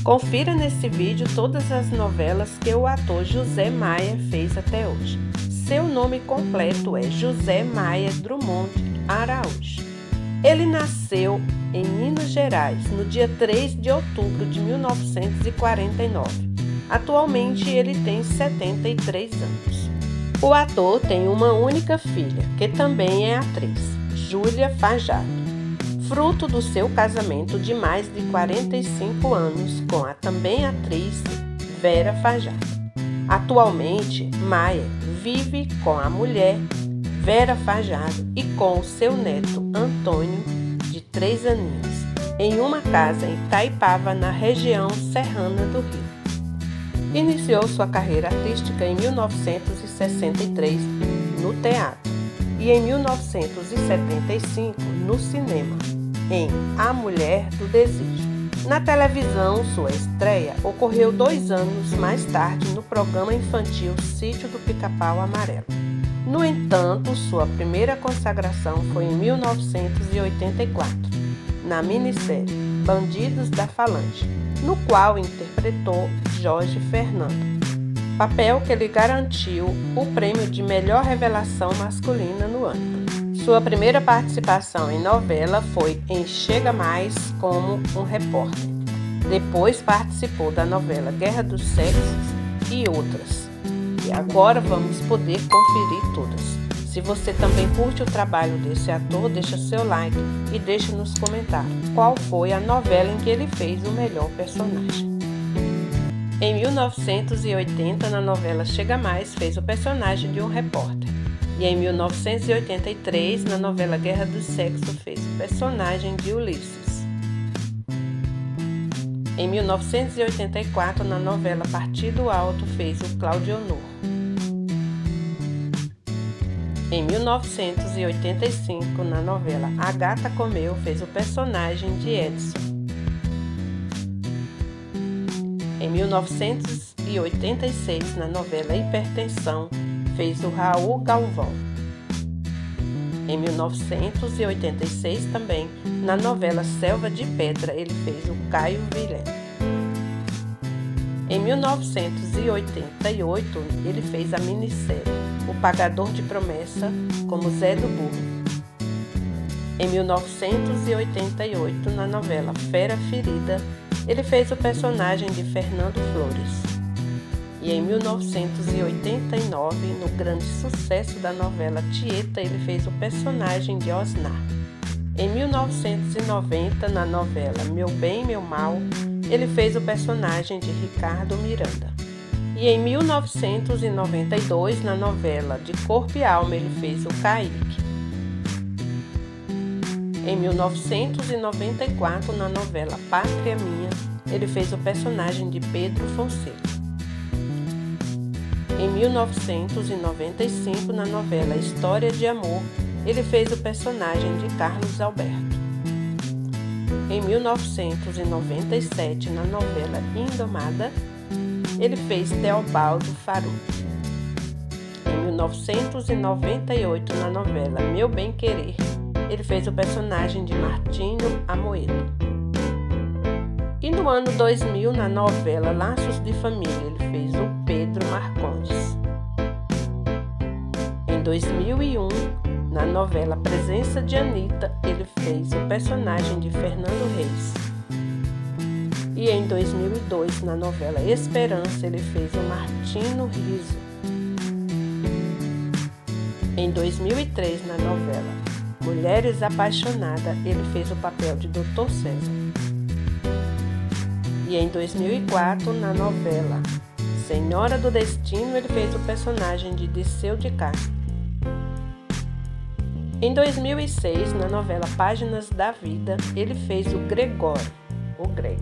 Confira nesse vídeo todas as novelas que o ator José Maia fez até hoje. Seu nome completo é José Maia Drummond Araújo. Ele nasceu em Minas Gerais no dia 3 de outubro de 1949. Atualmente ele tem 73 anos. O ator tem uma única filha, que também é atriz, Júlia Fajardo, fruto do seu casamento de mais de 45 anos com a também atriz Vera Fajardo. Atualmente, Maia vive com a mulher Vera Fajardo e com o seu neto Antônio, de 3 aninhos, em uma casa em Itaipava, na região serrana do Rio. Iniciou sua carreira artística em 1963 no teatro e em 1975 no cinema, em A Mulher do Desejo. Na televisão, sua estreia ocorreu 2 anos mais tarde no programa infantil Sítio do Pica-Pau Amarelo. No entanto, sua primeira consagração foi em 1984, na minissérie Bandidos da Falange, no qual interpretou Jorge Fernando, papel que lhe garantiu o prêmio de melhor revelação masculina no ano. Sua primeira participação em novela foi em Chega Mais como um repórter. Depois participou da novela Guerra dos Sexos e outras. E agora vamos poder conferir todas. Se você também curte o trabalho desse ator, deixa seu like e deixa nos comentários qual foi a novela em que ele fez o melhor personagem. Em 1980, na novela Chega Mais, fez o personagem de um repórter. E em 1983, na novela Guerra dos Sexos, fez o personagem de Ulisses. Em 1984, na novela Partido Alto, fez o Claudionor. Em 1985, na novela A Gata Comeu, fez o personagem de Edson. Em 1986, na novela Hipertensão, fez o Raul Galvão. Em 1986 também, na novela Selva de Pedra, ele fez o Caio Vilhena. Em 1988, ele fez a minissérie O Pagador de Promessa, como Zé do Burro. Em 1988, na novela Fera Ferida, ele fez o personagem de Fernando Flores. E em 1989, no grande sucesso da novela Tieta, ele fez o personagem de Osnar. Em 1990, na novela Meu Bem, Meu Mal, ele fez o personagem de Ricardo Miranda. E em 1992, na novela De Corpo e Alma, ele fez o Caíque. Em 1994, na novela Pátria Minha, ele fez o personagem de Pedro Fonseca. Em 1995, na novela História de Amor, ele fez o personagem de Carlos Alberto. Em 1997, na novela Indomada, ele fez Teobaldo Faruk. Em 1998, na novela Meu Bem Querer, ele fez o personagem de Martinho Amoedo. E no ano 2000, na novela Laços de Família, ele fez o Pedro Marcondes. Em 2001, na novela Presença de Anitta, ele fez o personagem de Fernando Reis. E em 2002, na novela Esperança, ele fez o Martino Riso. Em 2003, na novela Mulheres Apaixonadas, ele fez o papel de Dr. César. E em 2004, na novela Senhora do Destino, ele fez o personagem de Disseu de Castro. Em 2006, na novela Páginas da Vida, ele fez o Gregório, o Greg.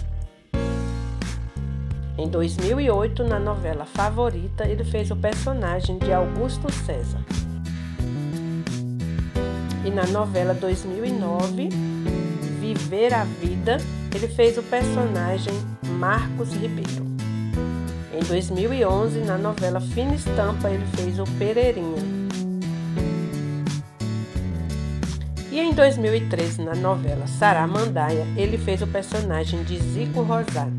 Em 2008, na novela Favorita, ele fez o personagem de Augusto César. E na novela 2009, Viver a Vida, ele fez o personagem Marcos Ribeiro. Em 2011, na novela Fina Estampa, ele fez o Pereirinha. E em 2013, na novela Saramandaia, ele fez o personagem de Zico Rosado.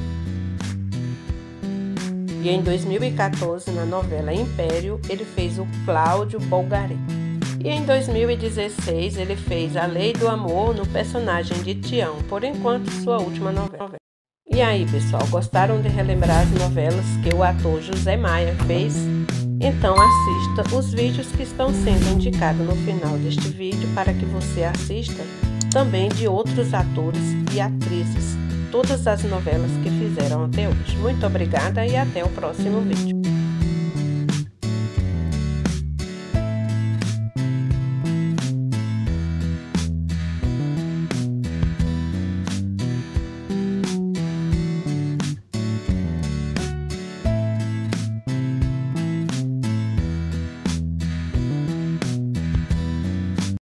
E em 2014, na novela Império, ele fez o Cláudio Bolgari. E em 2016, ele fez A Lei do Amor no personagem de Tião, por enquanto sua última novela. E aí, pessoal, gostaram de relembrar as novelas que o ator José Maia fez? Então assista os vídeos que estão sendo indicados no final deste vídeo para que você assista também de outros atores e atrizes, todas as novelas que fizeram até hoje. Muito obrigada e até o próximo vídeo.